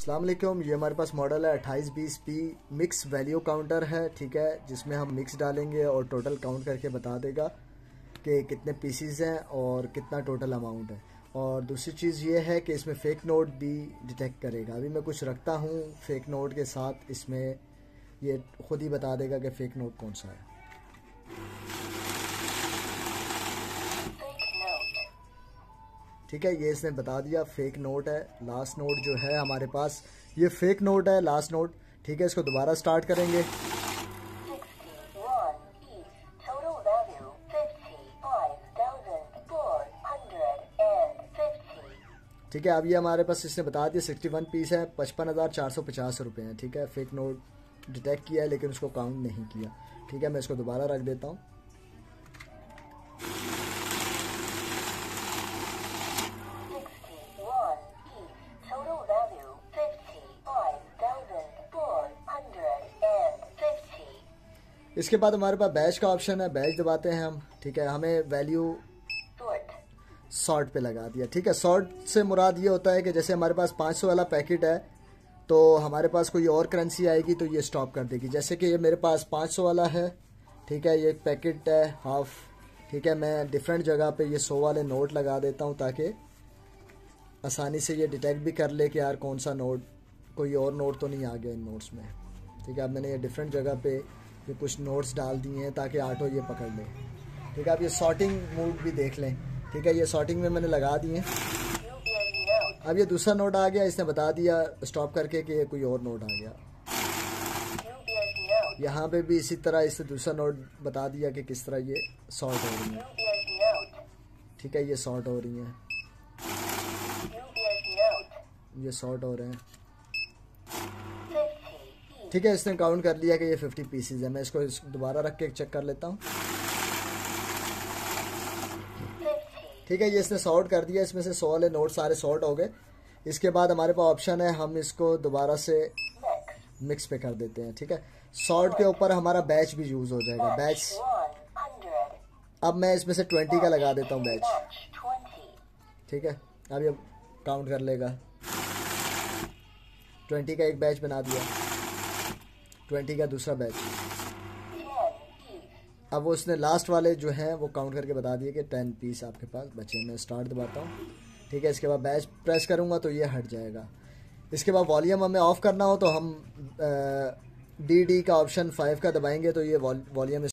अस्सलाम वालेकुम। ये हमारे पास मॉडल है 2820P मिक्स वैल्यू काउंटर है, ठीक है, जिसमें हम मिक्स डालेंगे और टोटल काउंट करके बता देगा कि कितने पीसीज हैं और कितना टोटल अमाउंट है। और दूसरी चीज़ ये है कि इसमें फ़ेक नोट भी डिटेक्ट करेगा। अभी मैं कुछ रखता हूँ फ़ेक नोट के साथ, इसमें ये खुद ही बता देगा कि फ़ेक नोट कौन सा है। ठीक है, ये इसने बता दिया फेक नोट है। लास्ट नोट जो है हमारे पास ये फेक नोट है, लास्ट नोट। ठीक है, इसको दोबारा स्टार्ट करेंगे। ठीक है, अब ये हमारे पास इसने बता दिया 61 पीस है, 55,450 रुपये हैं। ठीक है, फेक नोट डिटेक्ट किया है लेकिन उसको काउंट नहीं किया। ठीक है, मैं इसको दोबारा रख देता हूँ। इसके बाद हमारे पास बैच का ऑप्शन है, बैच दबाते हैं हम। ठीक है, हमें वैल्यू सॉर्ट पे लगा दिया। ठीक है, सॉर्ट से मुराद ये होता है कि जैसे हमारे पास 500 वाला पैकेट है तो हमारे पास कोई और करेंसी आएगी तो ये स्टॉप कर देगी। जैसे कि ये मेरे पास 500 वाला है। ठीक है, ये पैकेट है हाफ। ठीक है, मैं डिफरेंट जगह पे ये 100 वाले नोट लगा देता हूँ ताकि आसानी से ये डिटेक्ट भी कर ले कि यार कौन सा नोट, कोई और नोट तो नहीं आ गया इन नोट्स में। ठीक है, अब मैंने ये डिफरेंट जगह पे ये कुछ नोट्स डाल दिए हैं ताकि ऑटो ये पकड़ ले। ठीक है, अब ये सॉर्टिंग मोड भी देख लें। ठीक है, ये सॉर्टिंग में मैंने लगा दिए हैं। अब ये दूसरा नोट आ गया, इसने बता दिया स्टॉप करके कि ये कोई और नोट आ गया। यहाँ पे भी इसी तरह इससे दूसरा नोट बता दिया कि किस तरह ये सॉर्ट हो रही है। ठीक है, ये सॉर्ट हो रही हैं, ये सॉर्ट हो रहे हैं। ठीक है, इसने काउंट कर लिया कि ये 50 पीसीज है। मैं इसको दोबारा रख के चेक कर लेता हूँ। ठीक है, ये इसने सॉर्ट कर दिया, इसमें से 100 वाले नोट सारे सॉर्ट हो गए। इसके बाद हमारे पास ऑप्शन है, हम इसको दोबारा से मिक्स पे कर देते हैं। ठीक है, सॉर्ट के ऊपर हमारा बैच भी यूज हो जाएगा। बैच अब मैं इसमें से 20 का लगा देता हूँ बैच। ठीक है, अब ये काउंट कर लेगा। 20 का एक बैच बना दिया, 20 का दूसरा बैच। अब वो उसने लास्ट वाले जो हैं वो काउंट करके बता दिए कि 10 पीस आपके पास बचे। मैं स्टार्ट दबाता हूँ। ठीक है, इसके बाद बैच प्रेस करूँगा तो ये हट जाएगा। इसके बाद वॉल्यूम हमें ऑफ करना हो तो हम डी का ऑप्शन 5 का दबाएंगे तो ये वॉल्यूम